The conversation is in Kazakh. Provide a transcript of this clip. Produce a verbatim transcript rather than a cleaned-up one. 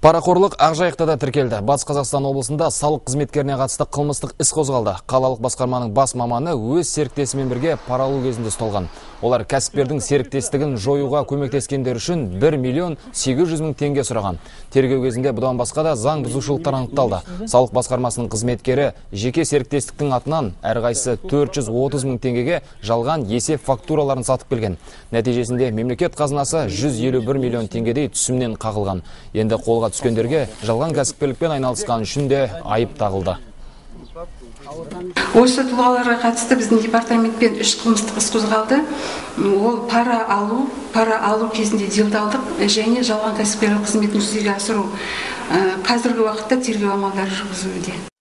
Парақорлық Ақжайықта тіркелді. Батыс Қазақстан облысында салық қызметкеріне қатысты қылмыстық іс қозғалды. Қалалық басқарманың бас маманы өз серіктесімен бірге пара алу кезінде ұсталған. Олар кәсіпкердің серіктестігін жоюға көмектескендер үшін бір миллион сегіз жүз мың теңге сұраған. Тергеу кезінде бұдан басқа да заң бұзушылықтар анықталды. Салық басқармасының қызметкері жеке серіктестіктің атынан әрқайсысы төрт жүз отыз мың теңгеге жалған есеп фактураларын сатып келген. Нәтижесінде мемлекет қазынасы жүз елу бір миллион теңгедей түсімнен қағылған. Енді қолға түскендерге жалған кәсіпкерлікпен айналысқан үшін де айып тағылды. Осы тұлғаларға қатысты біздің департаментпен үш қылмыстық іс қозғалды. Ол пара алу, пара алу кезінде делдалдық және жалған кәсіпкерлік қызметін жүзеге асыру. Қазіргі уақытта тергеу амалдары жүргізілуде.